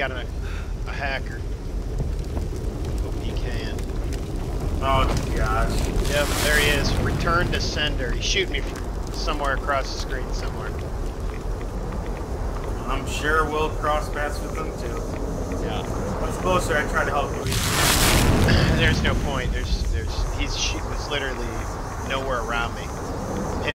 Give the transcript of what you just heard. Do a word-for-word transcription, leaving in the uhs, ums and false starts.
got a, a hacker. OPKing. Oh gosh. Yep, there he is. Returntosender. He's shooting me from somewhere across the screen somewhere. I'm sure we'll cross paths with them too. Yeah. What's closer? I try to help you. There's no point. There's, there's. He's. He was literally nowhere around me.